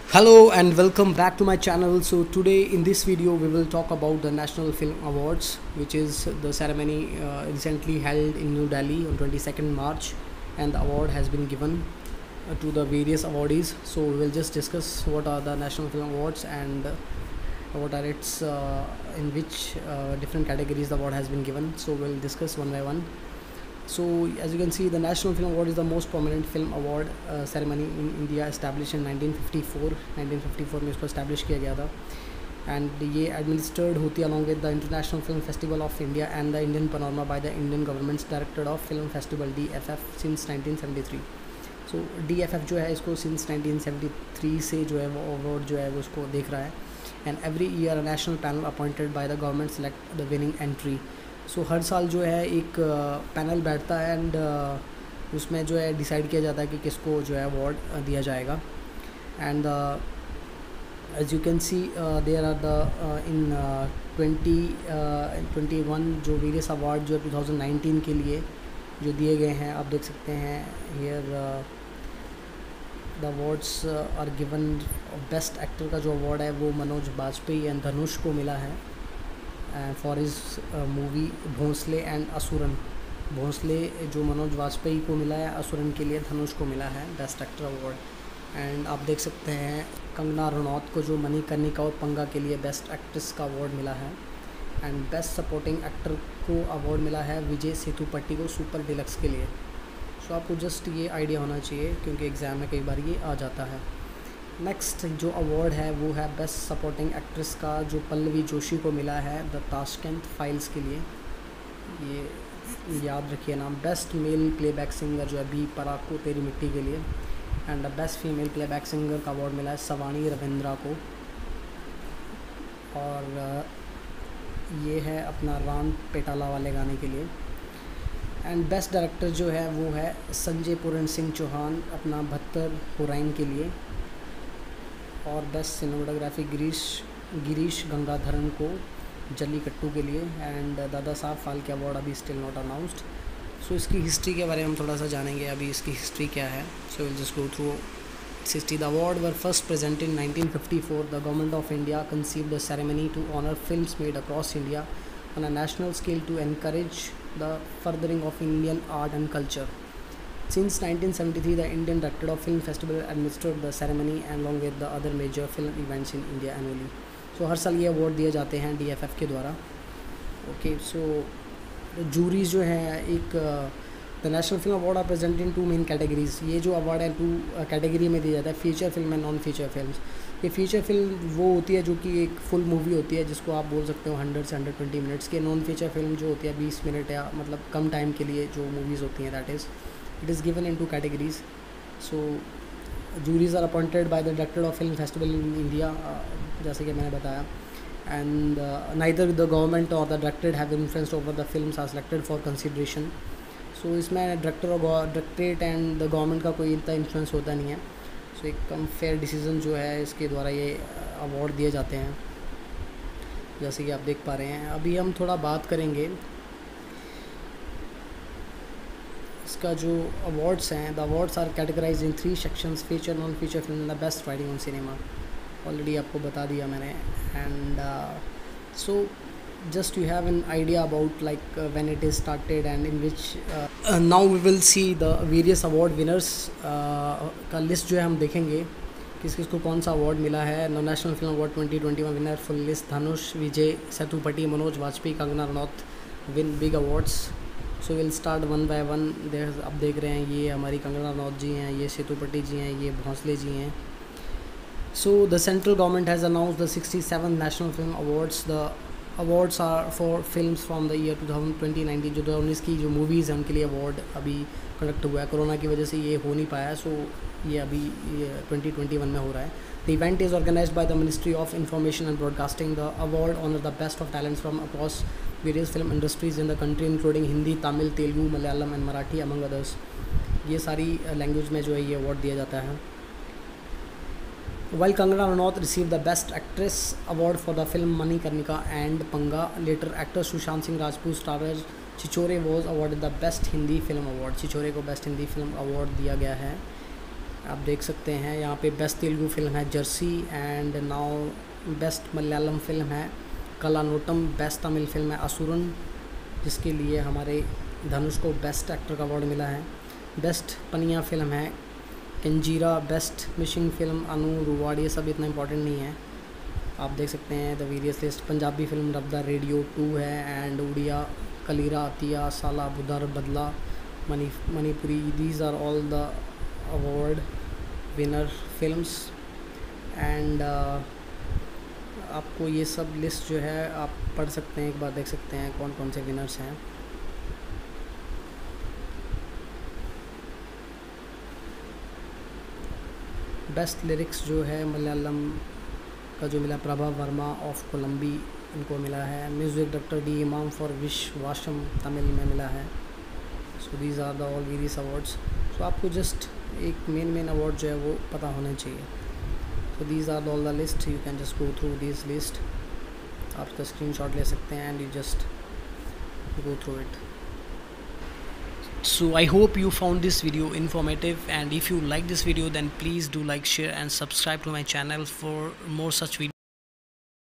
Hello and welcome back to my channel. So today in this video we will talk about the National Film Awards, which is the ceremony recently held in New Delhi on 22nd March, and the award has been given to the various awardees. So we will just discuss what are the National Film Awards and what are its in which different categories the award has been given. So we'll discuss one by one. So as you can see, the National Film Award is the most prominent film award ceremony in India, established in 1954. 1954 में इसको establish किया गया था, and ये administered होती है along with the International Film Festival of India and the Indian Panorama by the Indian Government's Directorate of Film Festival DFF since 1973. So DFF जो है इसको since 1973 से जो है वो award जो है वो उसको देख रहा है, and every year a national panel appointed by the government select the winning entry. सो हर साल जो है एक पैनल बैठता है एंड उसमें जो है डिसाइड किया जाता है कि किसको जो है अवार्ड दिया जाएगा. And as you can see there are the in 2021 जो वेरियस अवार्ड जो 2019 के लिए जो दिए गए हैं, आप देख सकते हैं here the awards are given. Best actor का जो अवार्ड है वो मनोज बाजपेयी एंड धनुष को मिला है for his movie Bhonsle and Asuran. Bhonsle जो मनोज वाजपेयी को मिला है, असुरन के लिए धनुष को मिला है बेस्ट एक्टर अवार्ड. एंड आप देख सकते हैं कंगना रनौत को जो मणिकर्णिका और पंगा के लिए बेस्ट एक्ट्रेस का अवार्ड मिला है. एंड बेस्ट सपोर्टिंग एक्टर को अवार्ड मिला है विजय सेतुपति को सुपर डिलक्स के लिए. सो आपको जस्ट ये आइडिया होना चाहिए क्योंकि एग्ज़ाम में कई बार ये आ जाता है. नेक्स्ट जो अवार्ड है वो है बेस्ट सपोर्टिंग एक्ट्रेस का, जो पल्लवी जोशी को मिला है द ताशकंद फाइल्स के लिए. ये याद रखिए नाम. बेस्ट मेल प्लेबैक सिंगर जो है बी पराग को तेरी मिट्टी के लिए. And the best female playback singer का अवार्ड मिला है सवानी रविंद्रा को. और ये है अपना रान पेटाला वाले गाने के लिए. एंड बेस्ट डायरेक्टर जो है वो है संजय पूरन सिंह चौहान अपना 72 हुराइन के लिए. और बेस्ट सिनेमाटोग्राफी गिरीश गंगाधरन को जल्लीकट्टू के लिए. एंड दादा साहब फाल्के अवार्ड अभी स्टिल नॉट अनाउंस्ड. सो इसकी हिस्ट्री के बारे में हम थोड़ा सा जानेंगे. अभी इसकी हिस्ट्री क्या है. So will just go through history. The award were first present in 1954. The government of India conceived the ceremony to honour films made across India on a national scale to encourage the furthering of Indian art and culture. Since 1973, the Indian Directorate of Film Festival administered the ceremony along with the other major film events in India annually. So हर साल ये award दिए जाते हैं DFF के द्वारा. Okay, सो juries जो है एक the national film award are present in 2 main categories. ये जो अवार्ड है 2 कैटेगरी में दिया जाता है, feature film and non feature films. ये फीचर फिल्म वो होती है जो कि एक फुल मूवी होती है जिसको आप बोल सकते हो 100 से 120 मिनट्स की. नॉन फीचर फिल्म जो होती है 20 मिनट या मतलब कम टाइम के लिए जो मूवीज़ होती हैं, that is it is given in 2 categories. So juries are appointed by the director of film festival in India, जैसे कि मैंने बताया. And neither the government or the directorate have influence over the films are selected for consideration. So इसमें director और directorate and the government का कोई इतना influence होता नहीं है. सो एक कम फेयर डिसीजन जो है इसके द्वारा ये अवार्ड दिए जाते हैं, जैसे कि आप देख पा रहे हैं. अभी हम थोड़ा बात करेंगे इसका जो अवार्ड्स हैं. The awards are categorize in 3 sections: feature, non feature film, the best writing on cinema. Already आपको बता दिया मैंने. And so just you have an idea about like when it is started and in which now we will see the various award winners का list जो है हम देखेंगे किस किस को कौन सा अवार्ड मिला है. National film award 2021 winner full list: Dhanush, Vijay Sethupathi, Manoj Vajpayee, Kangana Ranaut win big awards. So will start one by one. अब देख रहे हैं ये हमारी कंगना रनौत जी हैं, ये सेतुपति जी हैं, ये भोंसले जी हैं. So the central government has announced the 67 national film awards. The awards are for films from the year 2019. जो 2019 की जो मूवीज़ हैं उनके लिए अवार्ड अभी कंडक्ट हुआ है. कोरोना की वजह से ये हो नहीं पाया, सो ये अभी 2021 में हो रहा है. The event is organised by the ministry of information and broadcasting. The award honour the best of talents from across various film industries in the country including Hindi, Tamil, Telugu, Malayalam and Marathi among others. ये सारी language में जो है ये award दिया जाता है. While Kangana Ranaut received the Best Actress award for the film Manikarnika and Panga, later actor Sushant Singh Rajput starrer Chichore was awarded the Best Hindi Film Award. Chichore को Best Hindi Film Award दिया गया है. आप देख सकते हैं यहाँ पे बेस्ट तेलुगु फिल्म है Jersey, and now best Malayalam film है कलानोटम, बेस्ट तमिल फिल्म है असुरन, जिसके लिए हमारे धनुष को बेस्ट एक्टर का अवार्ड मिला है। बेस्ट पनिया फिल्म है कंजीरा, बेस्ट मिशिंग फिल्म अनु रुवाड़, ये सब इतना इंपॉर्टेंट नहीं है। आप देख सकते हैं the various list. Punjabi film Rab Da radio 2 है, एंड उड़िया कलीरा अतिया साला बुदर बदला Manipuri, these are all the award winner films. And आपको ये सब लिस्ट जो है आप पढ़ सकते हैं, एक बार देख सकते हैं कौन कौन से विनर्स हैं। बेस्ट लिरिक्स जो है मलयालम का जो मिला प्रभा वर्मा ऑफ कोलंबी, इनको मिला है। Music director D Imman for Viswasam Tamil में मिला है। So these are the all various awards. So आपको जस्ट एक मेन अवार्ड जो है वो पता होना चाहिए। So these are all the list, you can just go through this list. आप इसका स्क्रीनशॉट ले सकते हैं and you just go through it. So I hope you found this video informative, and if you like this video then please do like, share and subscribe to my channel for more such videos.